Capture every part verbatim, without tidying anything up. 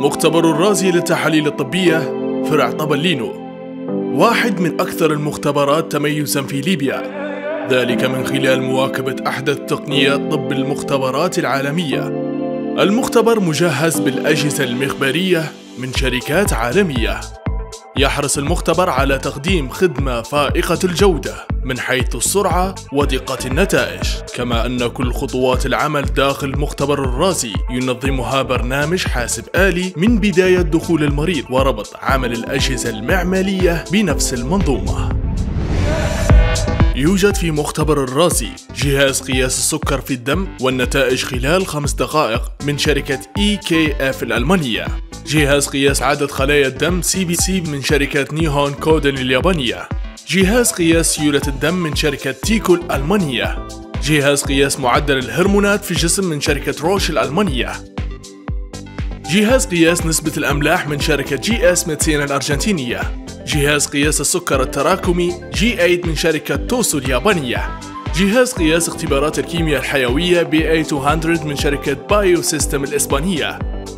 مختبر الرازي للتحاليل الطبية فرع طبلينو، واحد من أكثر المختبرات تميزاً في ليبيا، ذلك من خلال مواكبة أحدث تقنيات طب المختبرات العالمية. المختبر مجهز بالأجهزة المخبرية من شركات عالمية. يحرص المختبر على تقديم خدمة فائقة الجودة من حيث السرعة ودقة النتائج، كما أن كل خطوات العمل داخل مختبر الرازي ينظمها برنامج حاسب آلي من بداية دخول المريض وربط عمل الأجهزة المعملية بنفس المنظومة. يوجد في مختبر الرازي جهاز قياس السكر في الدم والنتائج خلال خمس دقائق من شركة إي كي إف الألمانية، جهاز قياس عدد خلايا الدم سي بي سي من شركة نيهون كودن اليابانية، جهاز قياس سيولة الدم من شركة تيكو الألمانية، جهاز قياس معدل الهرمونات في الجسم من شركة روش الألمانية، جهاز قياس نسبة الأملاح من شركة جي اس ميدسينا الأرجنتينية، جهاز قياس السكر التراكمي جي ثمانية من شركة توسو اليابانية، جهاز قياس اختبارات الكيمياء الحيوية بي إيه مئتين من شركة بايو سيستم الإسبانية،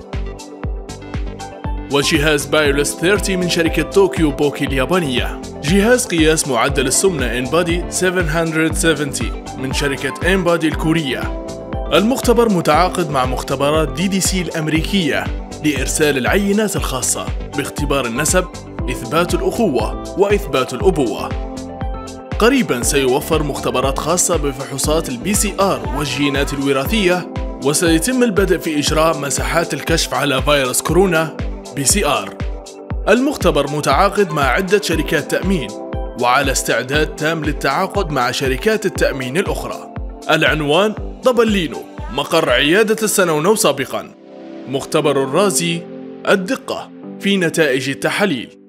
وجهاز بايولس ثلاثين من شركة طوكيو بوكي اليابانية، جهاز قياس معدل السمنة إنبادي سبعمئة وسبعين من شركة إنبادي الكورية. المختبر متعاقد مع مختبرات دي دي سي الأمريكية لإرسال العينات الخاصة باختبار النسب، إثبات الأخوة وإثبات الأبوة. قريباً سيوفر مختبرات خاصة بفحوصات البي سي آر والجينات الوراثية، وسيتم البدء في إجراء مساحات الكشف على فيروس كورونا بي سي آر. المختبر متعاقد مع عدة شركات تأمين وعلى استعداد تام للتعاقد مع شركات التأمين الأخرى. العنوان طبلينو، مقر عيادة السنونو سابقاً. مختبر الرازي، الدقة في نتائج التحاليل.